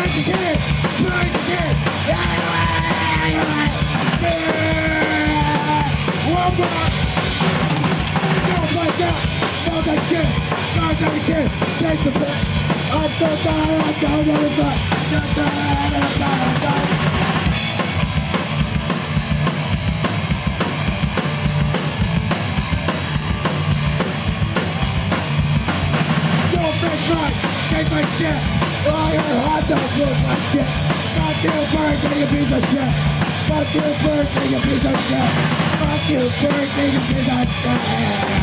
again! Burn again! One more! Don't like that! Fuck that shit! Fuck that again! Take the back! I'm so tired, I'm down to the side! Just the head of the paradise! Don't think right! Taste like shit! Oh, your hot dogs look like shit! Fuck you, birthday, you piece of shit! Fuck you, birthday, you piece of shit! Fuck you, birthday, you piece of shit!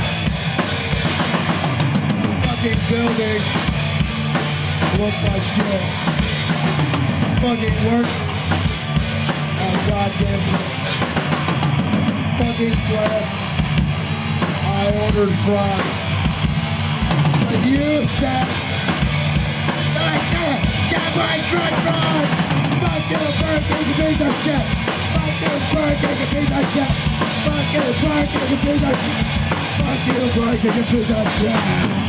Fucking building looks like shit. Fucking work. Oh, goddamn it. Fucking sweat. I ordered fries. But you said, get my foot wrong! Fuck you, birthday, you piece of shit! Fuck you, birthday, you piece of shit! Fuck you, birthday, you piece of shit! Fuck you, birthday, you piece of shit!